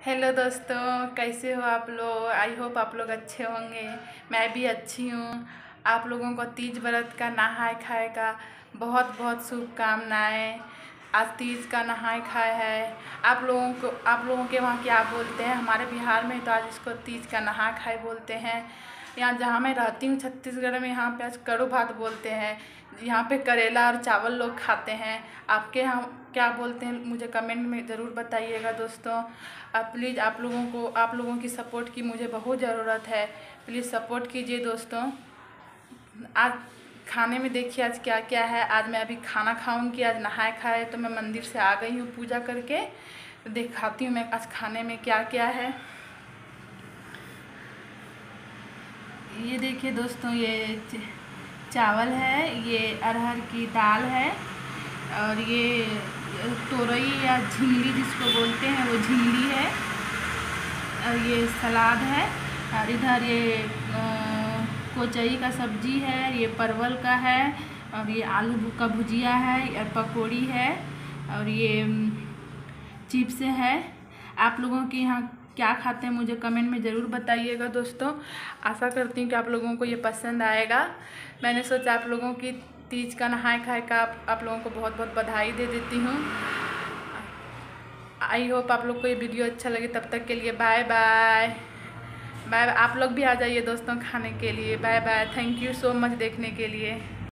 Hello दोस्तों, कैसे हो आप लोग। आई होप आप लोग अच्छे होंगे। मैं भी अच्छी हूँ। आप लोगों को तीज व्रत का नहाए खाए का बहुत बहुत शुभकामनाएं। आज तीज का नहाए खाए है। आप लोगों के वहाँ क्या बोलते हैं? हमारे बिहार में तो आज इसको तीज का नहाए खाए बोलते हैं। यहाँ जहाँ मैं रहती हूँ छत्तीसगढ़ में, यहाँ पे आज कड़ू भात बोलते हैं। यहाँ पे करेला और चावल लोग खाते हैं। आपके यहाँ क्या बोलते हैं मुझे कमेंट में ज़रूर बताइएगा दोस्तों। प्लीज़ आप लोगों की सपोर्ट की मुझे बहुत ज़रूरत है। प्लीज़ सपोर्ट कीजिए दोस्तों। आज खाने में देखिए आज क्या क्या है। आज मैं अभी खाना खाऊंगी। आज नहाए खाए तो मैं मंदिर से आ गई हूँ पूजा करके। तो दिखाती हूँ मैं आज खाने में क्या क्या है। ये देखिए दोस्तों, ये चावल है, ये अरहर की दाल है, और ये तोरई या झिल्ली जिसको बोलते हैं वो झिल्ली है, और ये सलाद है, और इधर ये कोचई का सब्जी है, ये परवल का है, और ये आलू का भुजिया है, और पकौड़ी है, और ये चिप्स है। आप लोगों के यहाँ क्या खाते हैं मुझे कमेंट में ज़रूर बताइएगा दोस्तों। आशा करती हूँ कि आप लोगों को ये पसंद आएगा। मैंने सोचा आप लोगों की तीज का नहाए खाए का आप लोगों को बहुत बहुत बधाई दे देती हूँ। आई होप आप लोग को ये वीडियो अच्छा लगे। तब तक के लिए बाय बाय। बाय। आप लोग भी आ जाइए दोस्तों खाने के लिए। Bye bye. Thank you so much देखने के लिए।